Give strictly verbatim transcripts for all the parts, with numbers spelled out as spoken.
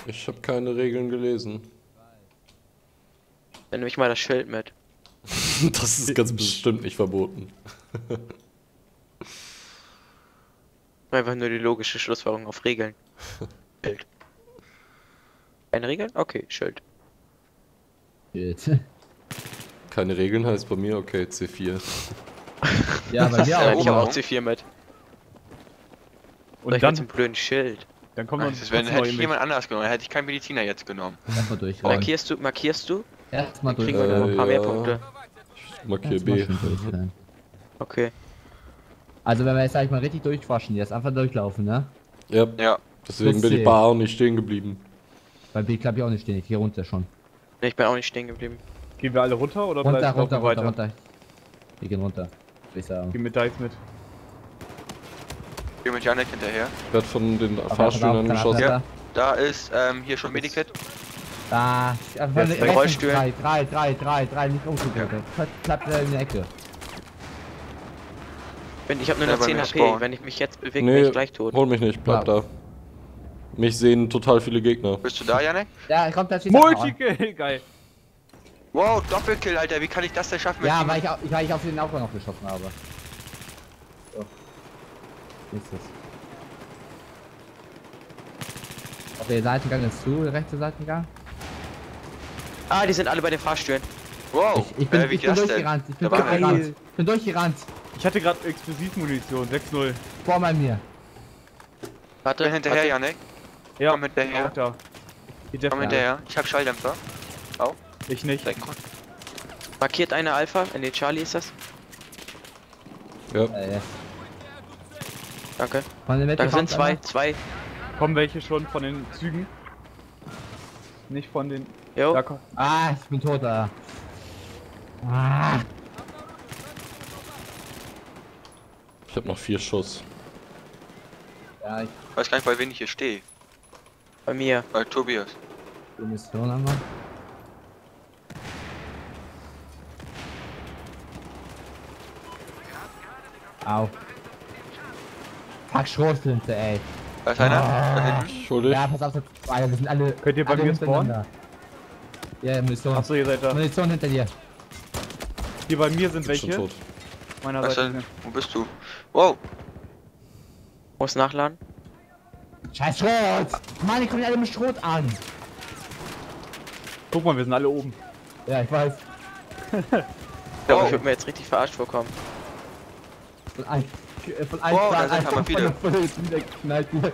Ich habe keine Regeln gelesen. Dann nehme ich mal das Schild mit. Das ist ganz bestimmt nicht verboten. Einfach nur die logische Schlussfolgerung auf Regeln. Schild. Keine Regeln? Okay, Schild. Schild. Keine Regeln heißt bei mir, okay, C vier. Ja, bei mir Ja, auch. ich habe auch oben. C vier mit. Und Soll ich dann, mit zum blöden Schild? dann kommt noch Das wäre, hätte ich jemand anders genommen, hätte ich keinen Mediziner jetzt genommen. Erstmal durchrennen. Markierst du, markierst du? Erstmal Kriegen wir durchrennen. noch ein paar mehr ja. Punkte. Ich markiere Erstmal B. schön durchrennen. Okay. Also wenn wir jetzt sag ich mal richtig durchwaschen, jetzt einfach durchlaufen, ne? Ja, Ja. deswegen bin ich C. bei A auch nicht stehen geblieben. Bei B klappt ich auch nicht stehen, ich gehe runter schon. Ne, ich bin auch nicht stehen geblieben. gehen wir alle runter oder Runter, bleiben- runter, laufen wir runter, weiter? runter. Wir gehen runter, würde ich sagen. Geh mit Dice mit. Geh mit Janek hinterher. Ich werde von den Aber Fahrstühlen pass auf, angeschossen. Kanada. Da ist ähm, hier schon Medikit. Da, ja, von Jetzt der bei rechten Rollstühlen. drei, drei, drei, drei, drei, nicht umzudrehen. Klappt äh, in der Ecke. Wenn, ich habe nur Ja, noch bei zehn mir H P. spawnen. Wenn ich mich jetzt bewege, bin Nee, ich gleich tot. hol mich nicht, bleib Ja. da. Mich sehen total viele Gegner. Bist du da, Janek? Ja, kommt da steht Multikill, geil. Wow, Doppelkill, Alter. Wie kann ich das denn schaffen? Ja, mit weil ich, au- weil ich auf den auch noch geschossen habe. So. Nächstes. Okay, der Seitengang ist zu, der rechte Seitengang. Ah, die sind alle bei den Fahrstühlen. Wow, Ich, ich bin, äh, wie ich geht bin das denn? durchgerannt, ich bin Da war einer. durchgerannt. Ich bin durchgerannt. Ich hatte gerade Explosivmunition, sechs null. Vor bei mir. Warte, Bin hinterher, warte. Janek. Ja, Komm hinterher. auch da. Geht der Komm Fahrer. hinterher. Ich hab Schalldämpfer. Ich nicht. Denk mal. Markiert eine Alpha. In den Charlie ist das. Ja, Äh, Danke. von der Mitte Da sind kommt zwei, einer. zwei. Kommen welche schon von den Zügen? Nicht von den... Jo. Da kommt... Ah, ich bin tot da. Ah, ich habe noch vier Schuss. ja, ich Weiß gar nicht, bei wem ich hier stehe. Bei mir. Bei Tobias. die Mission einmal. Au. Fuck, Schrotflinte, ey. Da ist einer. Ah. Da hinten. Entschuldigt. Ja, pass auf, das- Alter, wir sind alle. Könnt ihr bei alle mir spawnen? hintereinander. Ja, Munition. Achso, ihr seid da. Munition hinter dir. Hier bei mir sind Bin schon welche. tot. Meiner Was Seite. denn? Wo bist du? Wow. Muss nachladen. Scheiß Schrot! Mann, die kommen ja alle mit Schrot an. Guck mal, wir sind alle oben. Ja, ich weiß. Ich glaube, Wow. ich würde mir jetzt richtig verarscht vorkommen. Von ein, äh, von ein Wow, Plan da sind einfach aber viele. von der Full wieder geknallt wird.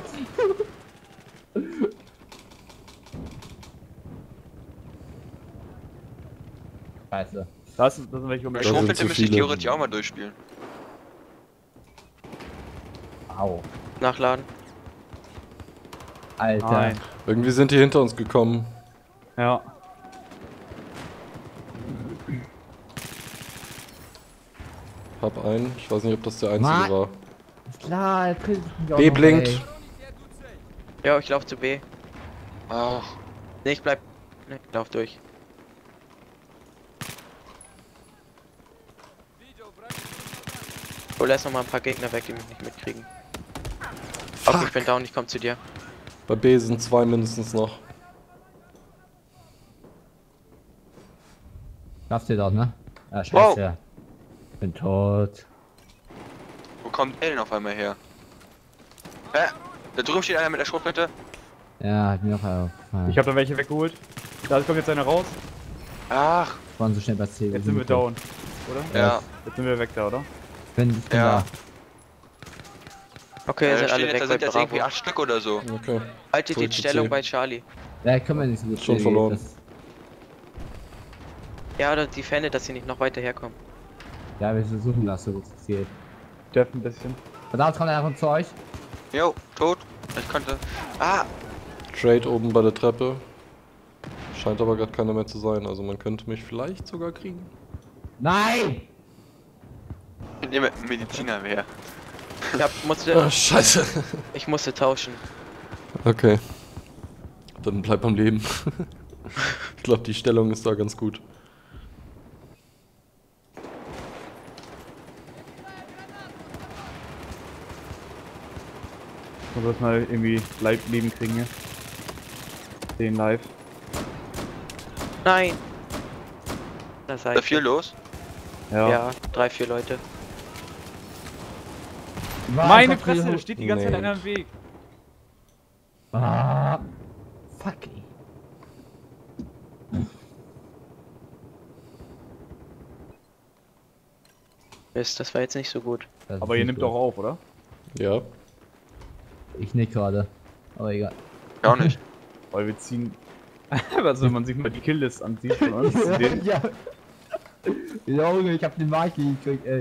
Scheiße. Da, ist, da sind welche um Mit die Da Ecke. sind Schrumpfinte zu müsste ich viele. theoretisch auch mal durchspielen. Au. Nachladen. Alter. Nein. Irgendwie sind die hinter uns gekommen. Ja. Hab einen. Ich weiß nicht, ob das der einzige Mann. war. Ist klar, er trifft mich auch B noch, blinkt. ey. Ja, ich laufe zu B. Ach. Ne, ich bleib. Ne, ich lauf durch. Hol erst noch mal ein paar Gegner weg, die mich nicht mitkriegen. Okay, ich bin down, ich komm zu dir. Bei B sind zwei mindestens noch. Schaffst du das, ne? Ja, scheiße. Wow. Bin tot. Wo kommt der denn auf einmal her? Hä? Da drüben steht einer mit der Schrotflinte. Ja, hat mir auch aufgefallen. Ich habe da welche weggeholt. Da kommt jetzt einer raus. Ach. waren so schnell bei C. Jetzt sind wir down. Oder? Ja. Jetzt sind wir weg da, oder? Ich bin, ich bin Ja. Okay, Ja, sind da, alle stehen, weg da bei sind jetzt irgendwie Bravo. acht Stück oder so. Okay. Haltet Zurück die zu Stellung C. bei Charlie. da. Ja, können wir nicht so gut Schon sehen. verloren. Das, Ja, oder die Fände, dass sie nicht noch weiter herkommen. ja, wir versuchen das so gut zu zielen. Death ein bisschen. Verdammt, kommt einer zu euch. Jo, tot. Ich konnte. Ah! Trade oben bei der Treppe. Scheint aber gerade keiner mehr zu sein. Also man könnte mich vielleicht sogar kriegen. Nein! Ich nehme einen Mediziner mehr. Ich hab, musste, Ah, scheiße. ich musste tauschen. Okay. Dann bleib am Leben. Ich glaube, die Stellung ist da ganz gut. Muss das mal irgendwie Leib Leben kriegen hier. Den live. Nein! Das Ist da heißt. viel los? Ja. Ja, drei, vier Leute. War Meine einfach viel Fresse, da hoch- steht die ganze Nee. Zeit einer im Weg. Ah. Fuck. ey. Mist, das war jetzt nicht so gut. Das Aber ist ihr nicht nimmt gut. doch auf, oder? Ja. Ich nicht gerade. Aber egal. Ja, auch nicht. Weil wir ziehen. Also wenn man sich mal die Killlist ansieht von uns. zu denen. ja. Junge, ich hab den Marki gekriegt, ey.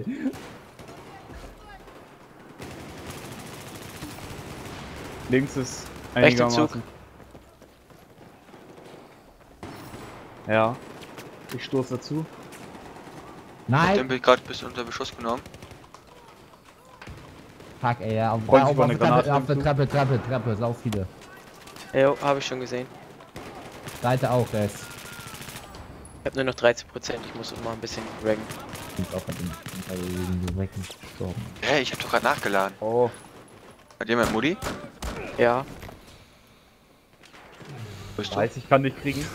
Links ist Rechter Zug. einigermaßen. Ja. Ich stoße dazu. Nein! Den bin ich gerade ein bisschen unter Beschuss genommen. Fuck, ey, ja. Auf, Freut sich auf, über auf, eine der Treppe, Granate auf der hinzu. Treppe, Treppe, Treppe, sau viele. Jo, habe ich schon gesehen. Seite auch, rechts. Ich habe nur noch dreizehn Prozent, ich muss auch mal ein bisschen raggen. Sind auch an den also, Recken gestorben. Hä, ich hab doch gerade nachgeladen. Oh. Hat jemand Mutti? Ja, Bist du? Weiß, ich kann dich kriegen.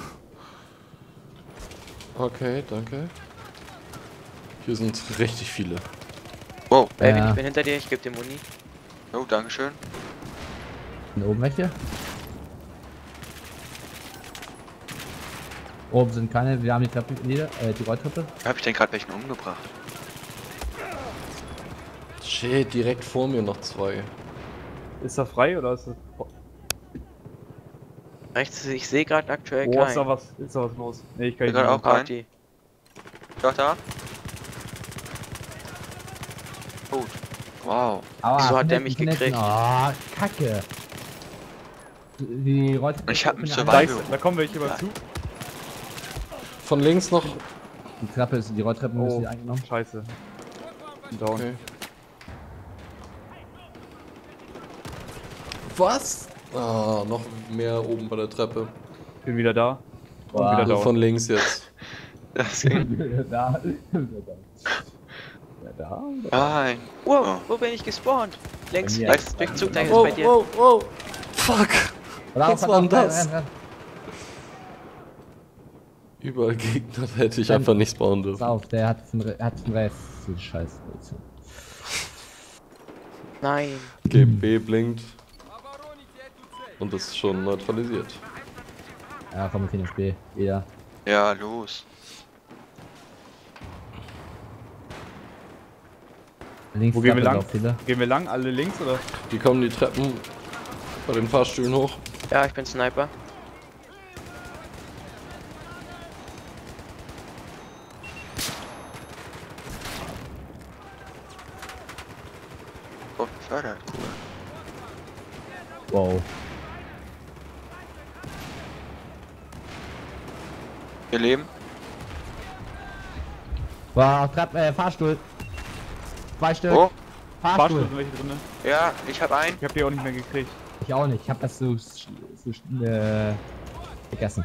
Okay, danke. Hier sind richtig viele. Wow. Elvin, Ja. ich bin hinter dir, ich gebe dir Muni. Oh, dankeschön. Und oben welche? Oben sind keine, wir haben die Treppe, nieder, äh, die Rolltreppe. Wie hab ich denn gerade welchen umgebracht? Shit, direkt vor mir noch zwei. Ist er frei oder ist er. Rechts, ich sehe gerade aktuell Oh, ist da keinen. was, ist da was los? Ne, ich kann Ja, nicht. gerade auch. Party. Doch, da? Gut. Wow. Aber Wieso hat von der hinten, mich von hinten. gekriegt? Oh, Kacke. Die Rolltreppe. Ich hab einen die Survival. Da, andere- ist, da kommen welche über zu. Von links noch. Die Treppe ist, die Rolltreppe Oh, müssen die eingenommen. scheiße. Bin down. Okay. Was? Ah, noch mehr oben bei der Treppe. Bin wieder da. Und Boah. wieder Also down. von links jetzt. Das ging. da. Ja, da. Nein. Wow, wo bin ich gespawnt? Links, Bei mir. links, Durchzug, da ist Oh, bei dir. oh, oh. Fuck. Was war denn das? Überall Gegner, da hätte ich Dann- einfach nicht spawnen Pass dürfen. auf, der hat zum, Re- hat zum Rest. Die Scheiße. Nein. G B blinkt. Und ist schon neutralisiert. Ja, komm, wir kriegen das B. Wieder. Ja, los. Links Wo gehen wir Treppe lang? auch viele. Gehen wir lang, alle links oder? Die kommen die Treppen bei den Fahrstühlen hoch. Ja, ich bin Sniper. Oh, fördert. Cool. Wow. Wir leben. War auf Treppe, äh, Fahrstuhl. Zwei Stück. Oh. Fahrstuhl Fahrstuhl. sind welche drin. Ja, ich hab einen. Ich hab die auch nicht mehr gekriegt. Ich auch nicht. Ich hab das so, so äh, vergessen.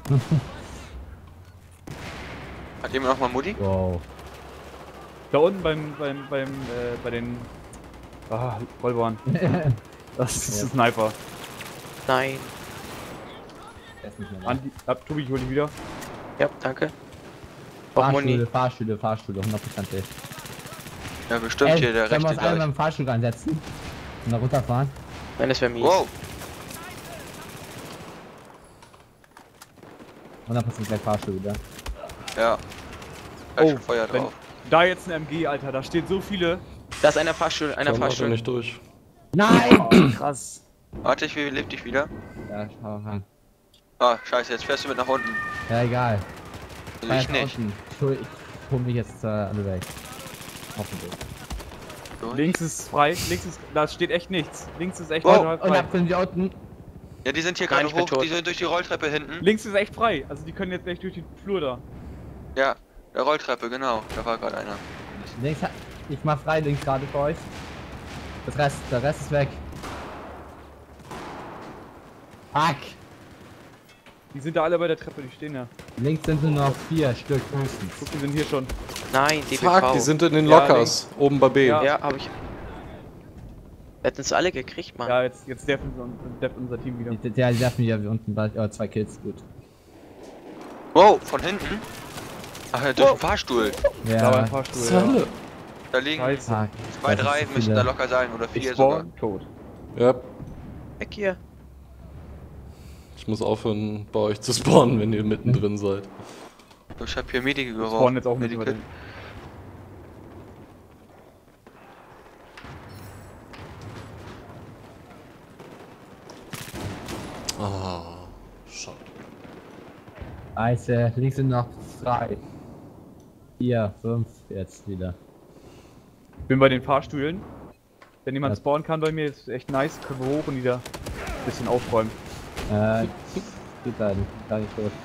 Hat jemand noch mal Mutti? Wow. Da unten beim, beim, beim, äh, bei den. Ah, Rollbahn. Das ist Ja. ein Sniper. Nein. Der ist nicht mehr da. Andi, ab, Tobi, ich hol dich wieder. Ja, danke. Auch Fahrstühle, Muni. Fahrstühle, Fahrstühle, hundert Prozent. Ja, bestimmt hier der Können wir rechte uns alle gleich. beim Fahrstuhl reinsetzen? Und da runterfahren? Nein, das wäre mies. Wow. hundert Prozent gleich Fahrstuhl wieder. Ja. Gleich Oh, schon Feuer wenn- drauf. Da jetzt ein M G, Alter, da stehen so viele. Da ist einer Fahrstuhl, einer Kommt also Fahrstuhl. nicht durch. Nein! Krass. Warte, ich lebt dich wieder. Ja, schau mal. Ah, scheiße, jetzt fährst du mit nach unten. Ja, egal. Also ich Fahr nicht. jetzt unten. Ich hol, ich hol mich jetzt äh, alle weg. Hoffentlich. Durch. Links ist frei, links ist. Da steht echt nichts. Links ist echt Wow. total Und frei. ab sind wir unten. Ja, die sind hier Nein, gerade ich bin hoch. tot. Die sind durch die Rolltreppe hinten. Links ist echt frei. Also die können jetzt echt durch die Flur da. Ja, der Rolltreppe, genau. Da war gerade einer. Links, hat- ich mach frei links gerade für euch. Das Rest, der Rest ist weg. Fuck! Die sind da alle bei der Treppe, die stehen da. Links sind nur noch vier Stück höchstens. Guck, die sind hier schon. Nein, D B Fuck, V. die sind in den Ja, Lockers. Oben bei B. Ja. Ja, habe ich. Er hat uns alle gekriegt, Mann. Ja, jetzt, jetzt deft unser, unser Team wieder. Der, der darf mir ja unten bei, oh, zwei Kills, gut. Wow, von hinten? Ach, ja, durch den Fahrstuhl. Da war ein Ja, Fahrstuhl. Zölle. Ja. Da liegen Scheiße. fuck. zwei, Das drei ist müssen viele. da locker sein. Oder Ich vier sogar. spawn tot. Ja, Weg hier. ich muss aufhören, bei euch zu spawnen, wenn ihr mittendrin seid. Ich hab hier Medike Ich geworfen. spawn jetzt auch mit über Medikit. den. Ah, schade. Scheiße, links sind noch drei. Vier, fünf jetzt wieder. Bin bei den Fahrstühlen. Wenn jemand Was? spawnen kann bei mir, ist echt nice. Können wir hoch und wieder ein bisschen aufräumen. Äh, geht da nicht, gar nicht durch.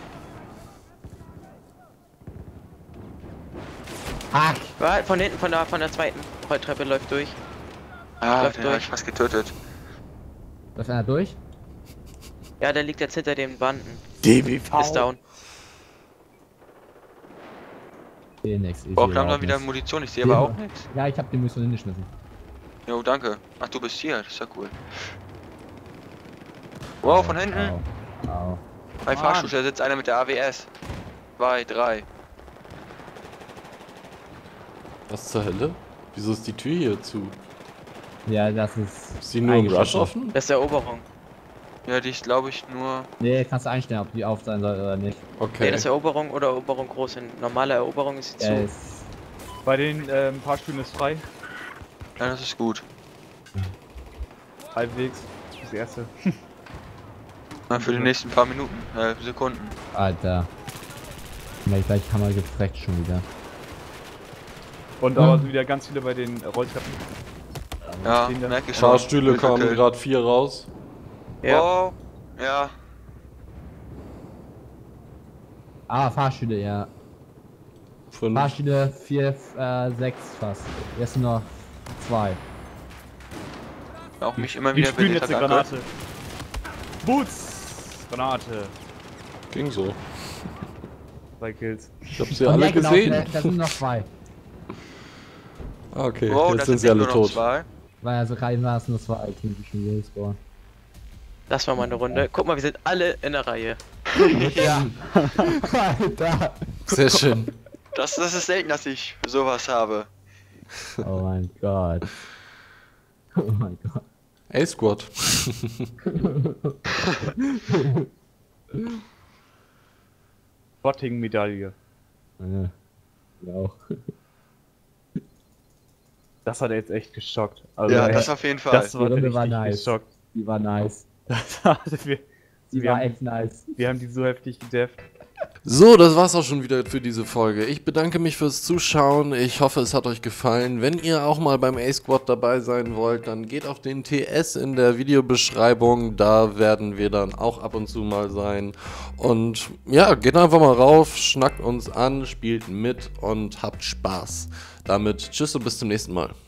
Fuck! War von hinten, von der, von der zweiten Rolltreppe läuft durch. Ah, Läuft den hab durch. ich fast getötet. Läuft einer durch? Ja, der liegt jetzt hinter den Banden. D B V. Ist down. Sehe nix. Ich Braucht sehe langsam überhaupt wieder nichts. Munition, ich sehe aber Ja. auch nichts. Ja, ich hab die Munition hingeschmissen. Jo, danke. Ach, du bist hier, das ist ja cool. Wow, von hinten. Au. Au. Bei Mann. Fahrstuhl, da sitzt einer mit der A W S. Zwei, drei. Was zur Hölle? Wieso ist die Tür hier zu? Ja, das ist. Ist die nur im Rush eingeschlossen. offen? Das ist Eroberung. Ja, die ist glaube ich nur... Nee, kannst du einstellen, ob die auf sein soll oder nicht. Nee, Okay. das ist Eroberung oder Eroberung groß. In normale Eroberung ist sie Ja, zu. ist. Bei den ähm, Fahrstühlen ist frei. Ja, das ist gut. Halbwegs. Das erste. Na, für die nächsten paar Minuten, äh, Sekunden. Alter. Ja, gleich Kamera gefreckt schon wieder. Und aber sind wieder ganz viele bei den Rolltreppen. Ja, Stehen da. merke ich schon. Fahrstühle kamen Hilfe, gerade vier raus. Ja. Wow. Ja. Ah, Fahrstühle, ja. Fünf. Fahrstühle vier, äh, sechs fast. Jetzt nur noch zwei. Auch mich immer Die wieder spielen jetzt eine Attacke. Granate. Boots! Granate. Ging so. Zwei Kills. Ich hab sie Und alle ja, genau, gesehen. Da, da sind noch zwei. Ah, okay, Wow, jetzt das sind sie jetzt alle nur noch tot. zwei. Weil also rein war es nur zwei, die schon wieder gespawnt. Das war mal eine Runde. Guck mal, wir sind alle in der Reihe. Ja. Alter. Sehr schön. Das, das ist selten, dass ich sowas habe. Oh mein Gott. Oh mein Gott. A-Squad. Spotting-Medaille. Ja. Ja, auch. Das hat er jetzt echt geschockt. Also, Ja, ey, das auf jeden Fall. das war Die Runde richtig war nice. geschockt. Die war nice. Das hat- wir, Die wir, war haben, echt nice. wir haben die so heftig gedefft. So, das war's auch schon wieder für diese Folge. Ich bedanke mich fürs Zuschauen. Ich hoffe, es hat euch gefallen. Wenn ihr auch mal beim A-Squad dabei sein wollt, dann geht auf den T S in der Videobeschreibung. Da werden wir dann auch ab und zu mal sein. Und ja, geht einfach mal rauf, schnackt uns an, spielt mit und habt Spaß. Damit tschüss und bis zum nächsten Mal.